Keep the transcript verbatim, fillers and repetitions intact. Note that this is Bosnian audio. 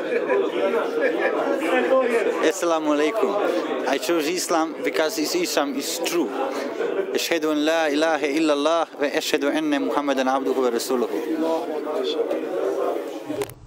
Assalamu alaikum. I chose Islam because Islam is true. Ashhadu an la ilaha illallah wa ashhadu anna Muhammadan abduhu wa rasuluhu.